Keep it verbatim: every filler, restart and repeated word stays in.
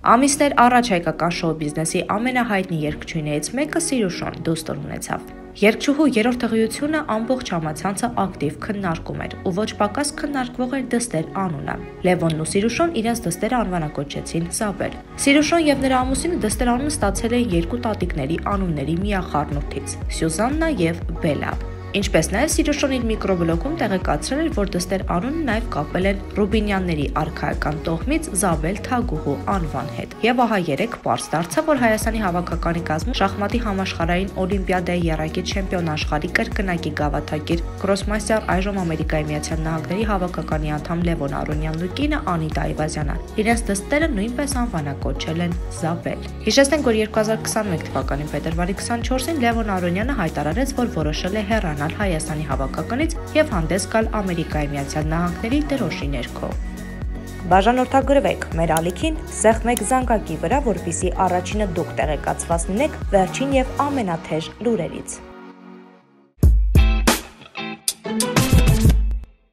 Ամիսներ առաջ հայկական շոու բիզնեսի ամենահայտնի երգչուհիներից մեկը Սիրուշոն դուստր ունեցավ։ Երգչուհու երրորդ հղիությունը ամբողջ համացանցը ակտիվ քննարկում էր ու ոչ պակաս քննարկվող էր դստեր անունը։ Լևոնն ու Սիրուշոն իրենց դստերը անվանակոչեցին Զաբել։ Սիրուշոն եւ նրա ամուսինը դստեր անուն ստացել էին երկու տատիկների անունների միախառնուրդից՝ Սյուզաննա եւ Բելա։ Ինչպես նաև Սիրուշոն իր միկրոբլոգում տեղեկացրել էր, որ դստեր անունը նաև կապել են Ռուբինյանների արքայական տոհմից Զաբել Թագուհու անվան հետ։ Եվ ահա երեք պարզ դարձավ, որ Հայաստանի հավաքականի կազմում շախմատի համաշխարհային օլիմպիադայի եռակի չեմպիոն աշխարհի կրկնակի գավաթակիր գրոսմաստեր այժմ Ամերիկայի Միացյալ Նահանգների հավաքականի անդամ Լևոն Արոնյանն ու կինը Անիտա Այվազյանը իրենց դստերը նույնպես անվանակոչել են Զաբել։ Հիշեցնենք, որ երկու հազար քսաներկու թվականի փետրվարի քսանչորսին Լևոն Արոնյանը հայտարարեց, որ որոշել է հեռանալ Հայաստանի հավաքականից եւ հանդես գալ Ամերիկայի Միացյալ Նահանգների դրոշի ներքո։ Բաժանորդագրվեք մեր ալիքին սեղմ մեկ զանգակի վրա, որպեսզի առաջինը դուք տեղեկացված լինեք վերջին եւ ամենաթեժ լուրերից։